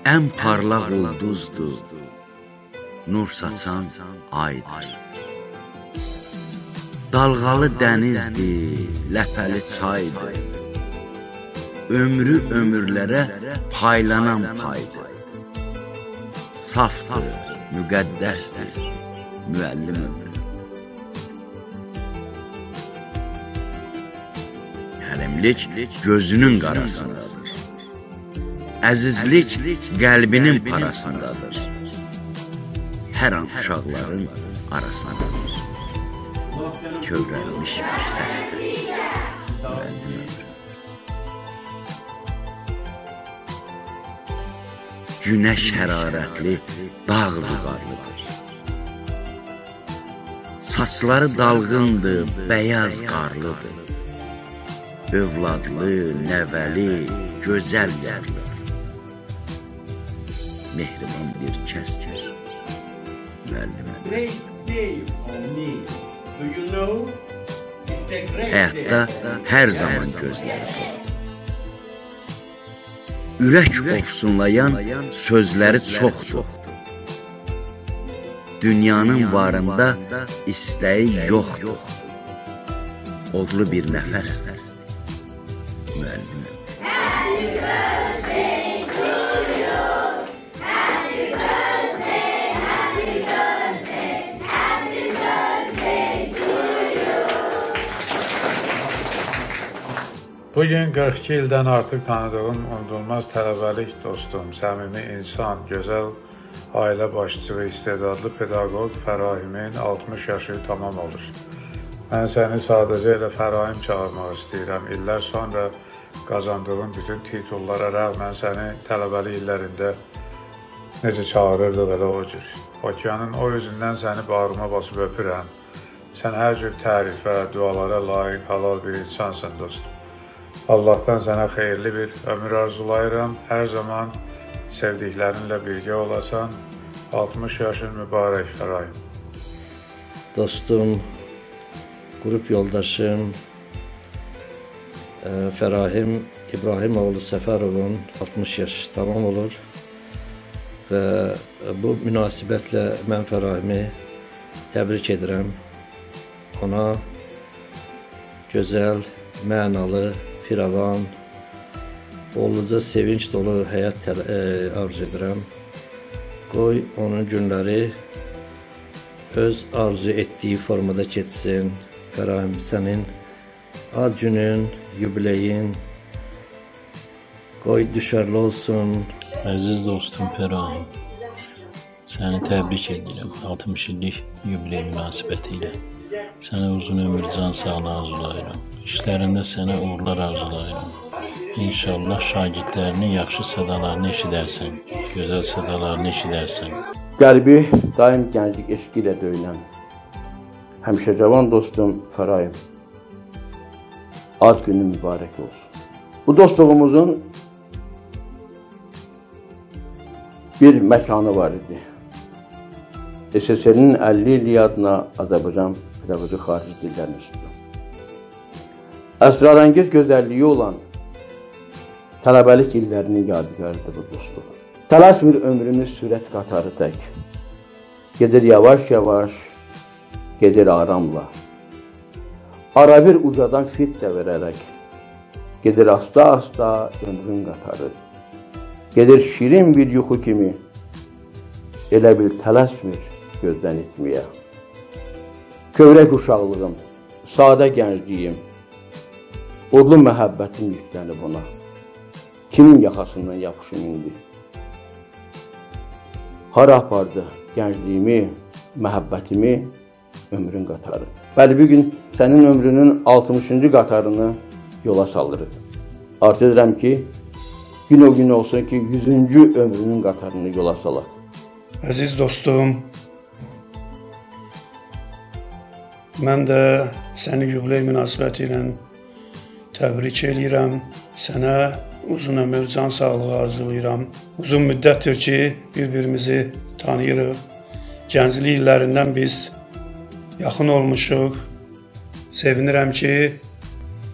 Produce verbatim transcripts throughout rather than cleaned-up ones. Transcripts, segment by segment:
ən parlaq ulduzdur, nur saçan aydır. Dalğalı dənizdir, ləpəli çaydır. Ömrü ömürlərə paylanan paydır. Safdır, müqəddəsdir, müəllim ömrü. Həlimlik gözünün qarasındadır. Əzizlik qəlbinin parasındadır. Hər an uşaqların arasındadır. Kövrəlmiş bir səsdir, müəllim ömrü. Günəş hərarətli, dağlı qarlıdır. Saçları dalğındır, bəyaz qarlıdır. Övladlı, nəvəli, gözəl yerdir. Mehriban bir kəsdir, müəllim ömrü. Həyatda hər zaman gözləri toxdur. Ürək ofsunlayan sözləri çoxdur. Dünyanın varında istəyi yoxdur. Odlu bir nəfəsdir, müəllim ömrü. Bugün qırx iki ildən artıq tanıdığım unudulmaz tələbəlik dostum, səmimi insan, gözəl ailə başçısı, istedadlı pedaqoq Fərahimin altmış yaşı tamam olur. Mən səni sadəcə elə Fərahim çağırmaq istəyirəm. İllər sonra qazandığım bütün titullara rəğmən səni tələbəlik illərində necə çağırırdıq elə o cür. Okeanın o özündən səni bağrıma basıb öpürəm. Sən hər cür tərifə, dualara layiq, halal bir insansın dostum. Allahdan sənə xeyirli bir ömür arzulayıram. Hər zaman sevdiklərinlə birgə olasan. altmış yaşın mübarək Fərahim. Dostum, qrup yoldaşım Fərahim İbrahimoğlu Səfərovun altmış yaş tamam olur. Və bu münasibətlə mən Fərahimi təbrik edirəm. Ona gözəl, mənalı, firavan, bolluca sevinç dolu həyat arzu edirəm. Qoy onun günləri öz arzu etdiyi formada keçsin. Fərahim, sənin ad günün, yubileyin qoy düşərli olsun. Əziz dostum Fərahim, səni təbrik edirəm altmış illik yubiley münasibəti ilə. Sənə uzun ömür, can sağlığı arzulayıram. İşlərində sənə uğurlar arzulayıram. İnşallah şagirdlərinin yaxşı sədalarını eşidərsən, gözəl sədalarını eşidərsən. Qəlbi daim gənclik eşqi ilə döyünən, həmişə cavan dostum Fərahim, ad günü mübarək olsun. Bu dostluğumuzun bir məkanı var idi. S S R-nin əlli illiyi adına Azərbaycan Pedaqoji Xarici Dillər İnstitutu. Əsrarəngiz gözəlliyi olan tələbəlik illərinin yadigarıdır bu dostluq. Tələsmir ömrümüz sürət qatarı tək. Gedir yavaş-yavaş, gedir aramla. Ara bir ucadan fit də verərək. Gedir asta-asta ömrün qatarı. Gedir şirin bir yuxu kimi. Elə bil tələsmir gözdən etməyə. Kövrək uşaqlığım, sadə gəncliyim, odlu məhəbbətim yüklənib ona. Kimin yaxasından yapışım indi? Hara apardı gəncliyimi, məhəbbətimi, ömrün qatarı. Bəli, bugün sənin ömrünün altmışıncı qatarını yola salırıq. Arzu edirəm ki, gün o gün olsun ki, yüzüncü ömrünün qatarını yola salaq. Əziz dostum, mən də səni yubiley münasibəti ilə təbrik edirəm. Sənə uzun ömür, can sağlığı arzulayıram. Uzun müddətdir ki, bir-birimizi tanıyırıq. Gənclik illərindən biz yaxın olmuşuq. Sevinirəm ki,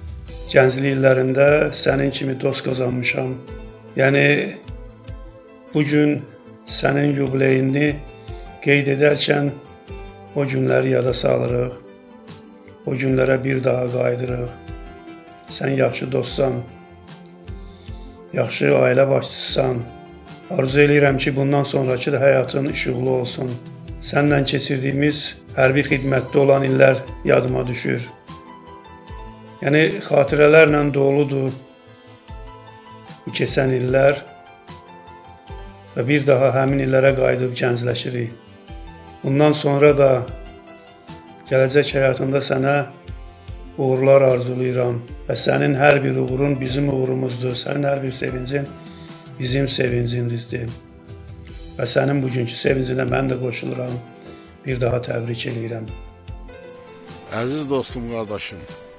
gənclik illərində sənin kimi dost qazanmışam. Yəni, bugün sənin yubileyini qeyd edərkən o günləri yada salırıq, o günlərə bir daha qayıdırıq. Sən yaxşı dostsan, yaxşı ailə başçısısan. Arzu edirəm ki, bundan sonraki da həyatın işıqlı olsun. Sənlə keçirdiyimiz hərbi xidmətdə olan illər yadıma düşür. Yəni, xatirələrlə doludur bu keçən illər və bir daha həmin illərə qayıdıb gəncləşirik. Bundan sonra da gələcək həyatında sənə uğurlar arzulayıram və sənin hər bir uğurun bizim uğurumuzdur, sənin hər bir sevincin bizim sevincimizdir və sənin bugünkü sevincinə mən də qoşuluram, bir daha təbrik edirəm. Əziz dostum, qardaşım,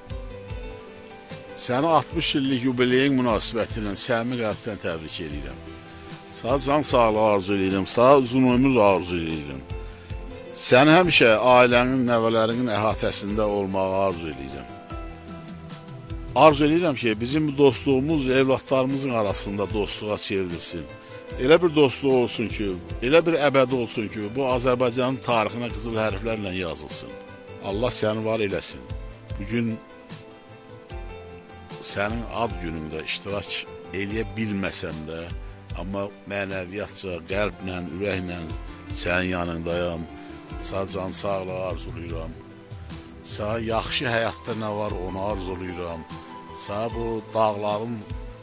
səni altmış illik yubileyin münasibəti ilə səmimi qəlbdən təbrik edirəm. Sağ can sağlığı arzu edirəm, sağ uzun ömür arzu edirəm. Sən həmişə ailənin, nəvələrinin əhatəsində olmağı arzu edirəm. Arzu edirəm ki, bizim dostluğumuz evlatlarımızın arasında dostluğa çevrilsin. Elə bir dostluq olsun ki, elə bir əbədi olsun ki, bu Azərbaycanın tarixinə qızıl hərflərlə yazılsın. Allah səni var eləsin. Bugün sənin ad günündə iştirak eləyə bilməsəm də, amma mənəviyyatca, qəlblə, ürəklə sənin yanındayam. Sağ can sağlığı arzulayıram. Sağ yaxşı həyatda nə var onu arzulayıram. Sağ bu dağların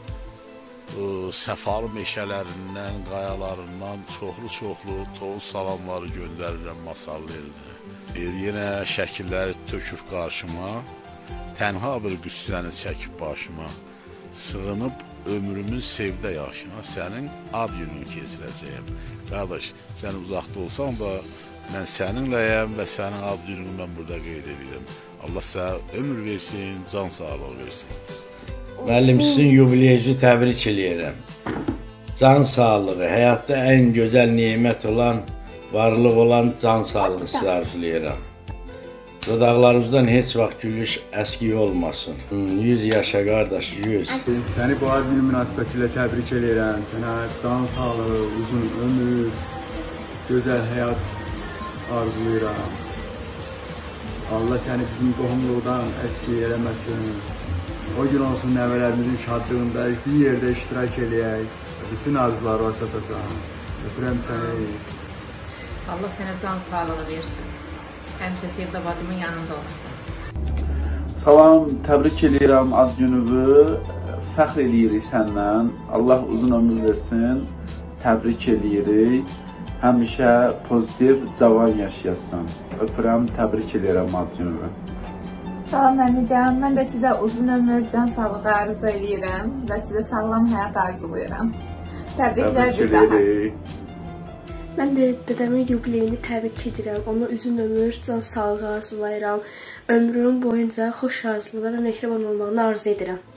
səfalı meşələrindən, qayalarından çoxlu-çoxlu tovuz salamları göndərirəm masallı elinə. Yenə şəkilləri tökür qarşıma, tənha bir qüssəni çəkib başıma. Sığınıb ömrümün sevdə yaşına sənin ad gününü keçirəcəyəm. Qardaş, sən uzaqda olsan da mən səninləyəm və sənin ad gününü mən burada qeyd edirəm. Allah sənə ömür versin, can sağlığı versin. Müəllim, sizin yubileyinizi təbrik edirəm. Can sağlığı, həyatda ən gözəl nemət olan, varlıq olan can sağlığı sizə arzulayıram. Dodaqlarınızdan heç vaxt gülüş əskik olmasın. yüz yaşa qardaş, yüz. Səni bu ad günü münasibəti ilə təbrik edirəm. Sənə can sağlığı, uzun ömür, gözəl həyat arzulayıram. Allah səni bizim qohumluqdan əskik eləməsin. O gün olsun nəvələrimizin şadlığında bir yerdə iştirak eləyək. Bütün arzuları var çatasan. Öpürəm səni. Allah sənə can sağlığı versin. Həmişə Sevda bacımın yanında olsun. Salam, təbrik edirəm ad gününü. Fəxr eləyirik səndən. Allah uzun ömür versin. Təbrik eləyirik. Həmişə pozitiv, cavan yaşayasın. Öpürəm, təbrik edirəm ad gününü. Salam əmican, mən də sizə uzun ömür, can sağlığı arzu edirəm və sizə sağlam həyat arzulayıram. Təbriklər bir daha. Mən də dədəmin yubileyini təbrik edirəm. Ona uzun ömür, can sağlığı arzulayıram. Ömrüm boyunca xoş arzular və mehriban olmağını arzu edirəm.